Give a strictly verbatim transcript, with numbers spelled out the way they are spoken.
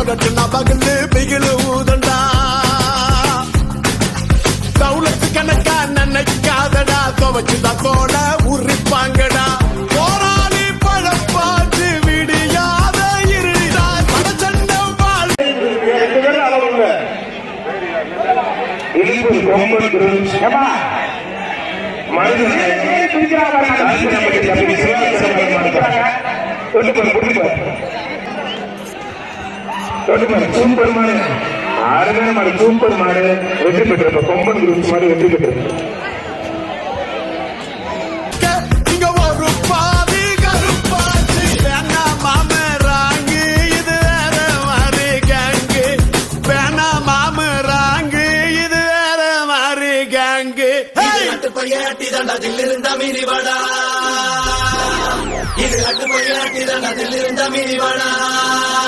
போடட்டு நபகுண்டு பிகிலு ஊதண்டா தௌலத்து கணக்கா நினைக்காதடா துவச்சுதா தோட உரிப்பாங்கடா போராளி பழப்பாட்டு விடியாத இருடா படச்சண்டம் வாழ் சூப்பர் மாடு அருமையான மாடு சூப்பர் மாடு வெற்றி பெற்ற கொம்பன் குரூப் மாடு வெற்றி பெற்றது. இங்க ஒரு பாதி கருப்பாச்சு வேணா மாமராங்கு இது வேற மாதிரி கேங்கு வேணா மாமராங்கு இது வேற மாதிரி கேங்கு அட்டு பையாட்டி தண்டத்தில் இருந்த மீறிவாடா இது அட்டு பையாட்டி தண்டத்தில் இருந்த மீறிவாடா